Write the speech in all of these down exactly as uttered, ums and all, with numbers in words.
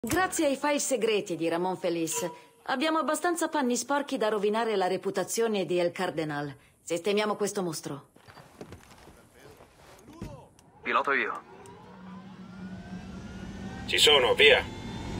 Grazie ai file segreti di Ramon Feliz, abbiamo abbastanza panni sporchi da rovinare la reputazione di El Cardenal. Sistemiamo questo mostro. Piloto io. Ci sono, via.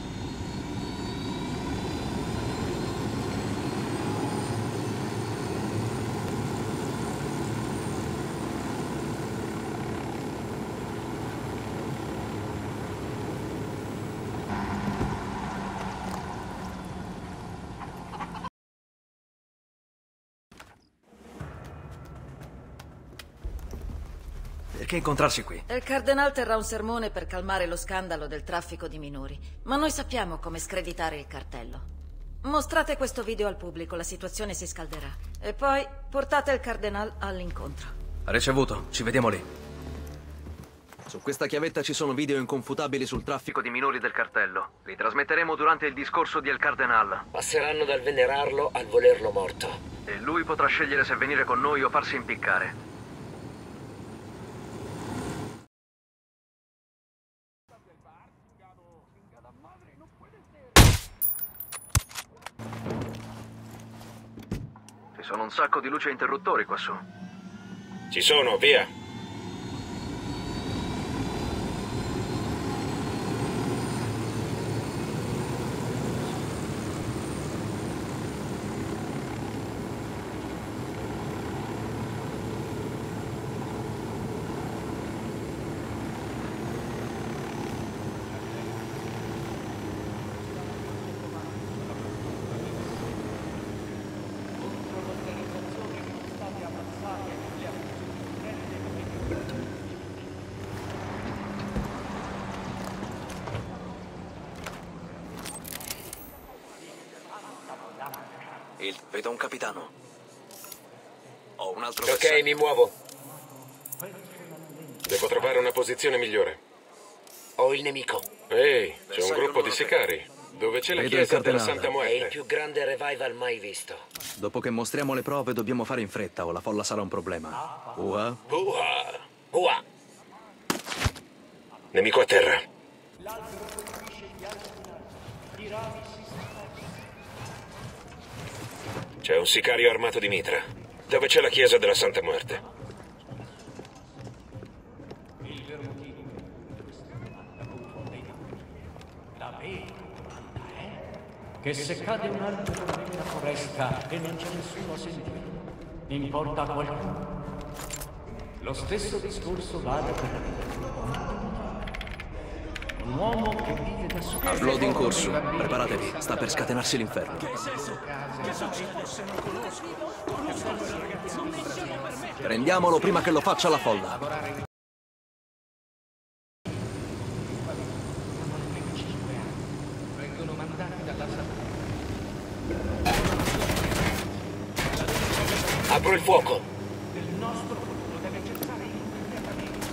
Perché incontrarsi qui? Il Cardenal terrà un sermone per calmare lo scandalo del traffico di minori, ma noi sappiamo come screditare il cartello. Mostrate questo video al pubblico, la situazione si scalderà. E poi portate il Cardenal all'incontro. Ricevuto, ci vediamo lì. Su questa chiavetta ci sono video inconfutabili sul traffico di minori del cartello. Li trasmetteremo durante il discorso di El Cardenal. Passeranno dal venerarlo al volerlo morto. E lui potrà scegliere se venire con noi o farsi impiccare. Ci sono un sacco di luci e interruttori qua su. Ci sono, via. Il... Vedo un capitano. Ho un altro Ok, bersaglio. mi muovo. Devo trovare una posizione migliore. Ho il nemico. Ehi, c'è un gruppo di sicari. Dove c'è la Vedo il chiesa della Cardenale. Santa È il Muerte. più grande revival mai visto. Dopo che mostriamo le prove dobbiamo fare in fretta o la folla sarà un problema. Ua? Uah! Ua! Nemico a terra. C'è un sicario armato di mitra. Dove c'è la chiesa della Santa Muerte. La vedi, comanda, eh? Che se cade un albero nella foresta e non c'è nessuno a sentire, importa a qualcuno. Lo stesso discorso vale per la vita. Un uomo che vive da solo. Upload in corso. Preparatevi, sta per scatenarsi l'inferno. Prendiamolo prima che lo faccia la folla. Vengono mandati dalla Apro il fuoco. del nostro futuro deve cessare immediatamente.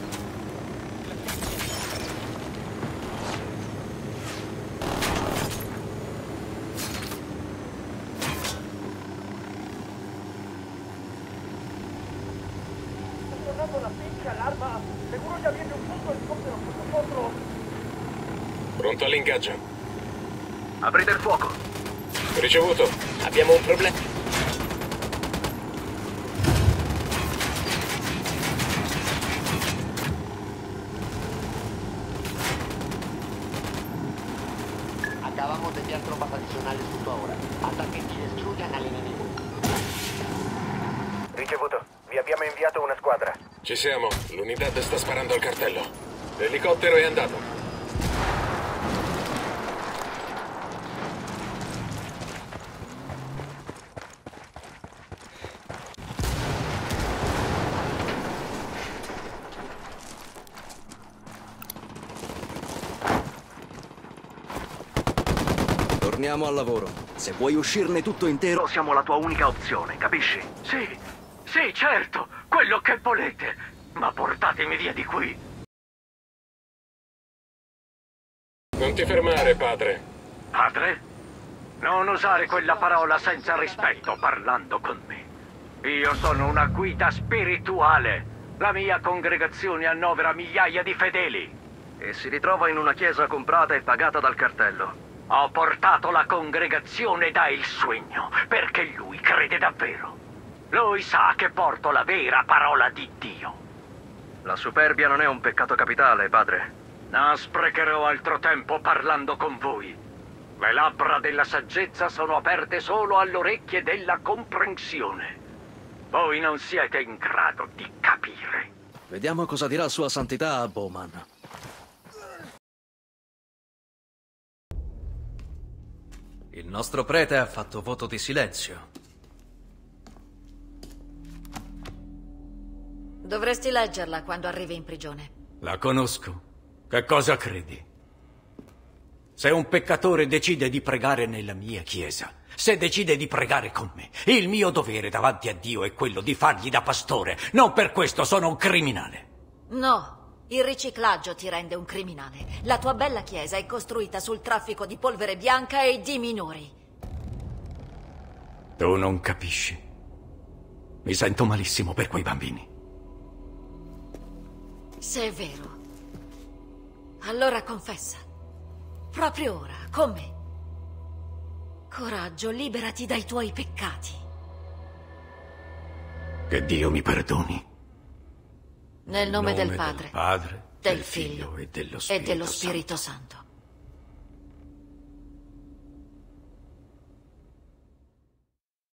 Pronto all'ingaggio. Aprite il fuoco. Ricevuto. Abbiamo un problema. Acabamos de enviar tropas adicionales justo ahora. Hasta que destruyan al enemigo. Ricevuto. Vi abbiamo inviato una squadra. Ci siamo. L'unità sta sparando al cartello. L'elicottero è andato. Torniamo al lavoro. Se vuoi uscirne tutto intero, siamo la tua unica opzione, capisci? Sì, sì, certo, quello che volete, ma portatemi via di qui. Non ti fermare, padre. Padre? Non usare quella parola senza rispetto parlando con me. Io sono una guida spirituale. La mia congregazione annovera migliaia di fedeli. e si ritrova in una chiesa comprata e pagata dal cartello. Ho portato la congregazione da il sogno, perché lui crede davvero. Lui sa che porto la vera parola di Dio. La superbia non è un peccato capitale, padre. Non sprecherò altro tempo parlando con voi. Le labbra della saggezza sono aperte solo alle orecchie della comprensione. Voi non siete in grado di capire. Vediamo cosa dirà Sua Santità a Bowman. Il nostro prete ha fatto voto di silenzio. Dovresti leggerla quando arrivi in prigione. La conosco. Che cosa credi? Se un peccatore decide di pregare nella mia chiesa, se decide di pregare con me, il mio dovere davanti a Dio è quello di fargli da pastore. Non per questo sono un criminale. No, il riciclaggio ti rende un criminale. La tua bella chiesa è costruita sul traffico di polvere bianca e di minori. Tu non capisci. Mi sento malissimo per quei bambini. Se è vero, allora confessa. Proprio ora, con me. Coraggio, liberati dai tuoi peccati. Che Dio mi perdoni. Nel nome, Nel nome del Padre, del Padre, del, del Figlio Figlio e dello e Spirito dello Spirito Santo. Santo.